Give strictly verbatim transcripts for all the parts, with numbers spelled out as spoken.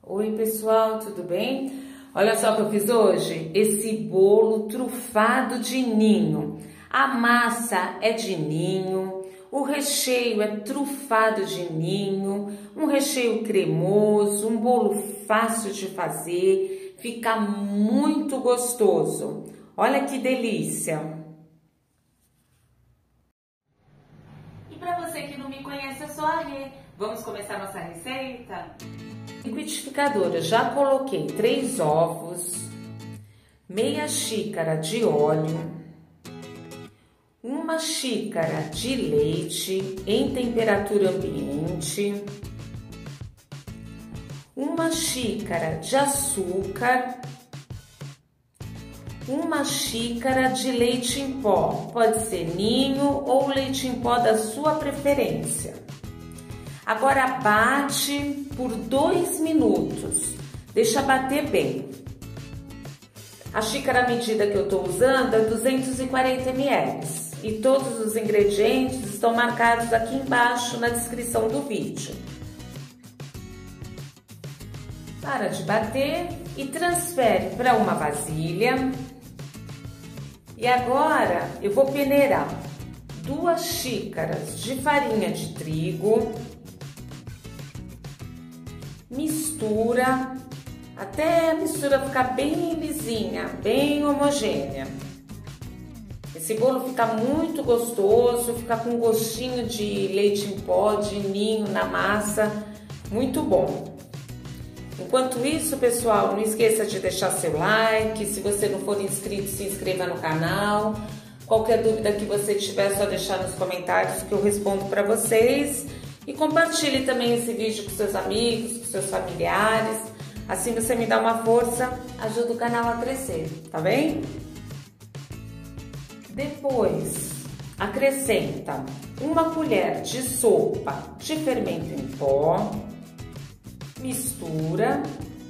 Oi pessoal, tudo bem? Olha só o que eu fiz hoje, esse bolo trufado de ninho. A massa é de ninho, o recheio é trufado de ninho, um recheio cremoso, um bolo fácil de fazer, fica muito gostoso. Olha que delícia! E para você que não me conhece, eu sou a Rê. Vamos começar nossa receita? Liquidificador, eu já coloquei três ovos, meia xícara de óleo, uma xícara de leite em temperatura ambiente, uma xícara de açúcar, uma xícara de leite em pó, pode ser ninho ou leite em pó da sua preferência. Agora bate por dois minutos, deixa bater bem. A xícara medida que eu estou usando é duzentos e quarenta mililitros e todos os ingredientes estão marcados aqui embaixo na descrição do vídeo. Para de bater e transfere para uma vasilha. E agora eu vou peneirar duas xícaras de farinha de trigo. Mistura até a mistura ficar bem lisinha, bem homogênea. Esse bolo fica muito gostoso, fica com gostinho de leite em pó, de ninho na massa, muito bom. Enquanto isso, pessoal, não esqueça de deixar seu like, se você não for inscrito, se inscreva no canal. Qualquer dúvida que você tiver, é só deixar nos comentários que eu respondo para vocês. E compartilhe também esse vídeo com seus amigos, com seus familiares. Assim você me dá uma força, ajuda o canal a crescer, tá bem? Depois, acrescenta uma colher de sopa de fermento em pó. Mistura.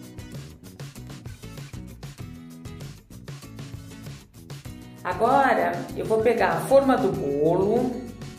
Agora, eu vou pegar a forma do bolo.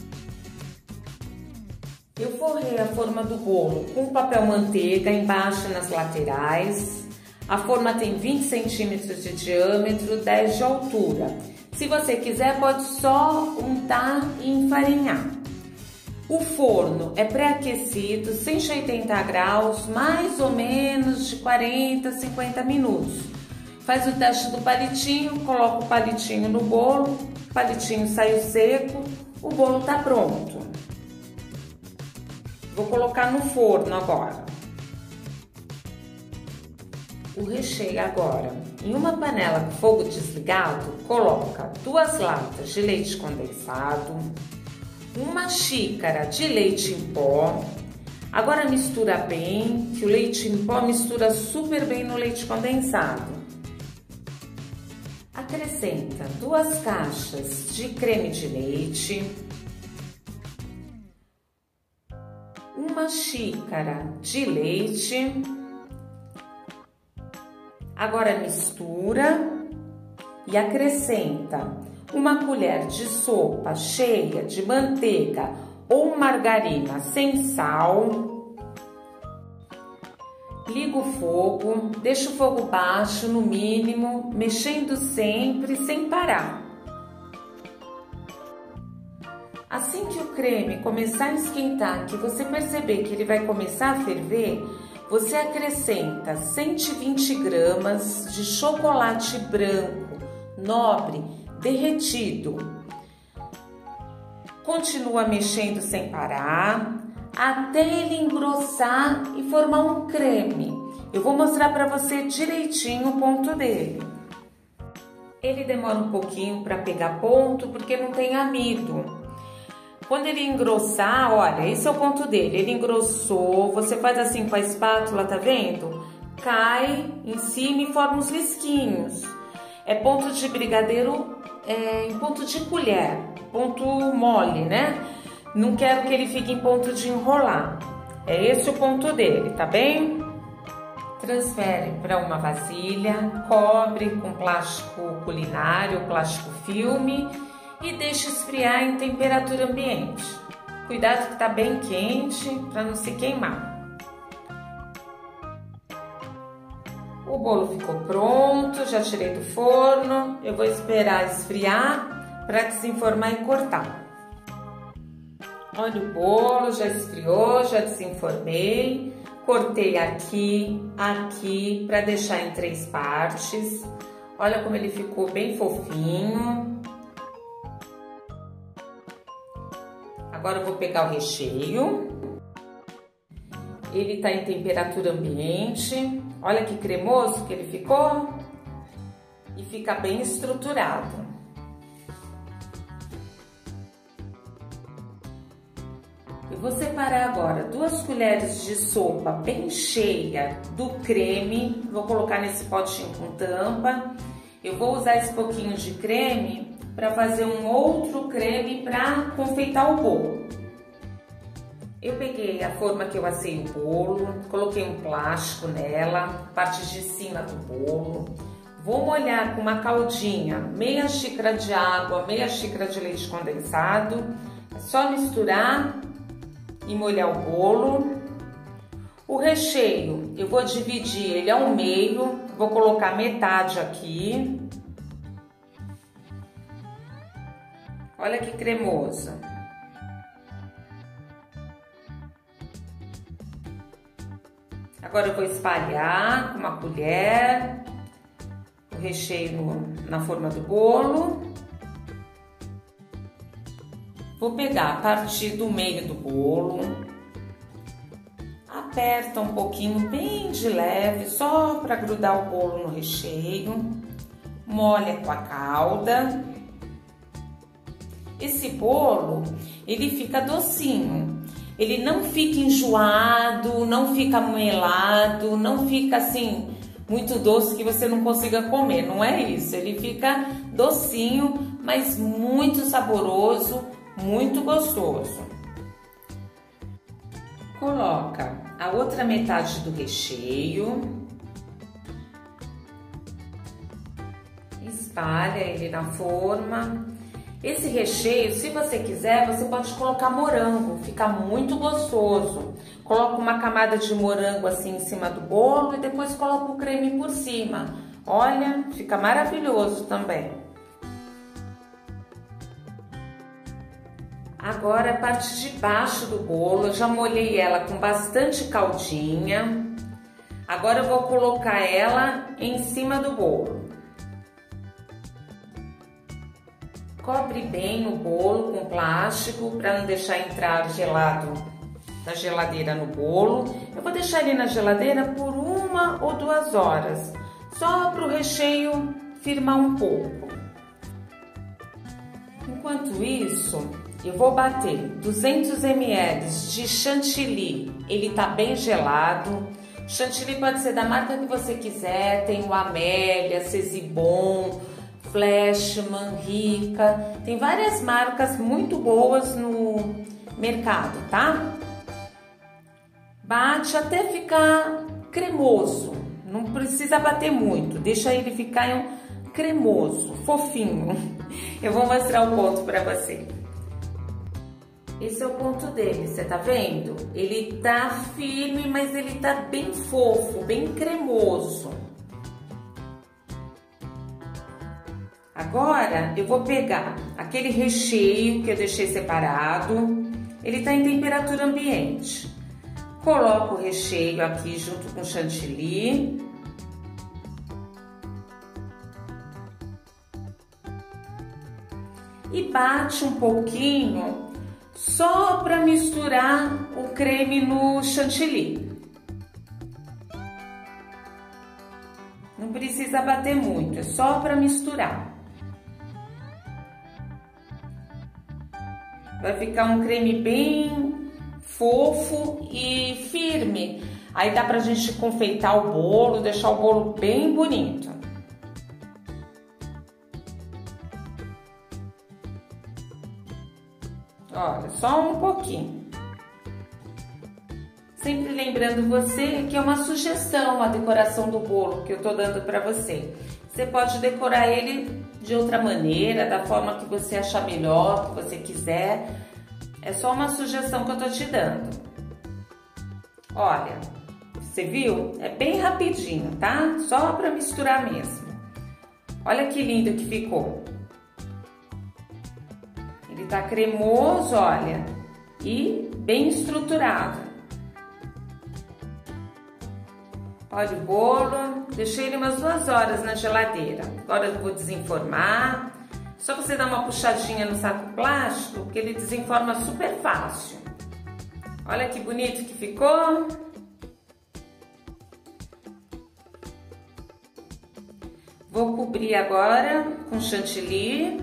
Eu forrei a forma do bolo com papel manteiga embaixo nas laterais. A forma tem vinte centímetros de diâmetro, dez de altura. Se você quiser, pode só untar e enfarinhar. O forno é pré-aquecido, cento e oitenta graus, mais ou menos de quarenta a cinquenta minutos. Faz o teste do palitinho, coloca o palitinho no bolo, o palitinho saiu seco, o bolo tá pronto. Vou colocar no forno agora. O recheio agora. Em uma panela com fogo desligado, coloca duas latas de leite condensado, uma xícara de leite em pó. Agora mistura bem, que o leite em pó mistura super bem no leite condensado. Acrescenta duas caixas de creme de leite, uma xícara de leite. Agora mistura e acrescenta uma colher de sopa cheia de manteiga ou margarina sem sal. Liga o fogo, deixa o fogo baixo no mínimo, mexendo sempre sem parar. Assim que o creme começar a esquentar, que você perceber que ele vai começar a ferver, você acrescenta cento e vinte gramas de chocolate branco, nobre, derretido. Continua mexendo sem parar, até ele engrossar e formar um creme. Eu vou mostrar para você direitinho o ponto dele. Ele demora um pouquinho para pegar ponto, porque não tem amido. Quando ele engrossar, olha, esse é o ponto dele, ele engrossou, você faz assim com a espátula, tá vendo? Cai em cima e forma uns risquinhos. É ponto de brigadeiro, é, em ponto de colher, ponto mole, né? Não quero que ele fique em ponto de enrolar. É esse o ponto dele, tá bem? Transfere para uma vasilha, cobre com plástico culinário, plástico filme, e deixa esfriar em temperatura ambiente. Cuidado que tá bem quente para não se queimar. O bolo ficou pronto, já tirei do forno. Eu vou esperar esfriar para desenformar e cortar. Olha o bolo, já esfriou, já desenformei. Cortei aqui, aqui, para deixar em três partes. Olha como ele ficou bem fofinho. Agora eu vou pegar o recheio. Ele tá em temperatura ambiente. Olha que cremoso que ele ficou. E fica bem estruturado. Eu vou separar agora duas colheres de sopa bem cheia do creme. Vou colocar nesse potinho com tampa. Eu vou usar esse pouquinho de creme para fazer um outro creme para confeitar o bolo. Eu peguei a forma que eu assei o bolo, coloquei um plástico nela, parte de cima do bolo. Vou molhar com uma caldinha, meia xícara de água, meia xícara de leite condensado. É só misturar e molhar o bolo. O recheio, eu vou dividir ele ao meio, vou colocar metade aqui. Olha que cremoso. Agora eu vou espalhar com uma colher o recheio no, na forma do bolo. Vou pegar a partir do meio do bolo, aperta um pouquinho bem de leve, só para grudar o bolo no recheio, molha com a calda. Esse bolo, ele fica docinho. Ele não fica enjoado, não fica melado, não fica assim muito doce que você não consiga comer, não é isso. Ele fica docinho, mas muito saboroso, muito gostoso. Coloca a outra metade do recheio, espalha ele na forma. Esse recheio, se você quiser, você pode colocar morango, fica muito gostoso. Coloca uma camada de morango assim em cima do bolo e depois coloca o creme por cima. Olha, fica maravilhoso também. Agora a parte de baixo do bolo, eu já molhei ela com bastante caldinha. Agora eu vou colocar ela em cima do bolo. Cobre bem o bolo com plástico para não deixar entrar gelado da geladeira no bolo. Eu vou deixar ele na geladeira por uma ou duas horas, só para o recheio firmar um pouco. Enquanto isso, eu vou bater duzentos mililitros de chantilly. Ele tá bem gelado. Chantilly pode ser da marca que você quiser. Tem o Amélia, Cesibon, Flashman, Rica, tem várias marcas muito boas no mercado, tá? Bate até ficar cremoso, não precisa bater muito, deixa ele ficar um cremoso, fofinho. Eu vou mostrar o ponto para você. Esse é o ponto dele, você tá vendo? Ele tá firme, mas ele tá bem fofo, bem cremoso. Agora eu vou pegar aquele recheio que eu deixei separado, ele está em temperatura ambiente. Coloco o recheio aqui junto com o chantilly. E bate um pouquinho só para misturar o creme no chantilly. Não precisa bater muito, é só para misturar. Vai ficar um creme bem fofo e firme. Aí dá pra gente confeitar o bolo, deixar o bolo bem bonito. Olha, só um pouquinho. Sempre lembrando você que é uma sugestão a decoração do bolo que eu tô dando pra você. Você pode decorar ele de outra maneira, da forma que você achar melhor, que você quiser. É só uma sugestão que eu tô te dando. Olha, Você viu? É bem rapidinho, tá? Só para misturar mesmo. Olha que lindo que ficou. Ele tá cremoso, olha, e bem estruturado. Olha o bolo, deixei ele umas duas horas na geladeira. Agora eu vou desenformar. Só você dar uma puxadinha no saco plástico, que ele desenforma super fácil. Olha que bonito que ficou. Vou cobrir agora com chantilly.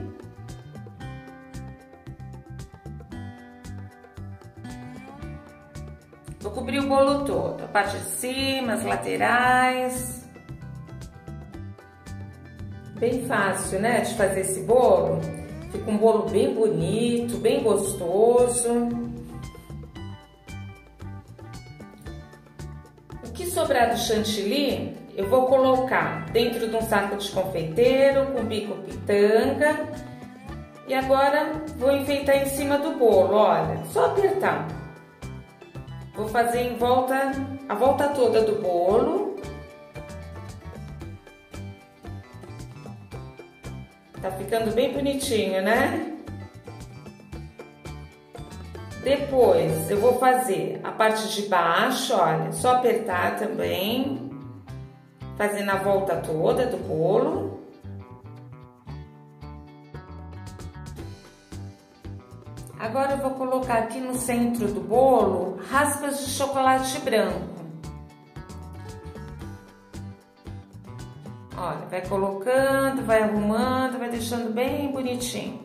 Vou cobrir o bolo todo, a parte de cima, as laterais. Bem fácil, né, de fazer esse bolo. Fica um bolo bem bonito, bem gostoso. O que sobrar do chantilly, eu vou colocar dentro de um saco de confeiteiro com bico pitanga. E agora vou enfeitar em cima do bolo, olha, só apertar. Vou fazer em volta, a volta toda do bolo. Tá ficando bem bonitinho, né? Depois eu vou fazer a parte de baixo, olha, só apertar também. Fazendo a volta toda do bolo. Agora eu vou colocar aqui no centro do bolo raspas de chocolate branco. Olha, vai colocando, vai arrumando, vai deixando bem bonitinho.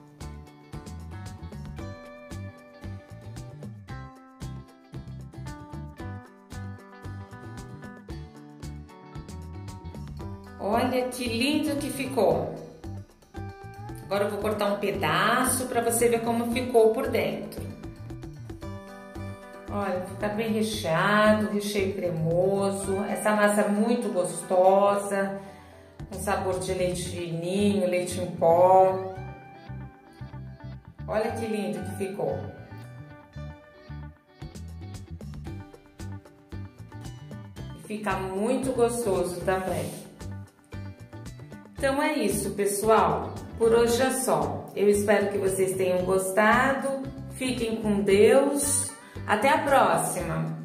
Olha que lindo que ficou. Agora eu vou cortar um pedaço para você ver como ficou por dentro. Olha, fica bem recheado, recheio cremoso. Essa massa é muito gostosa, com sabor de leite fininho, leite em pó. Olha que lindo que ficou. E fica muito gostoso também. Então é isso, pessoal. Por hoje é só. Eu espero que vocês tenham gostado. Fiquem com Deus. Até a próxima!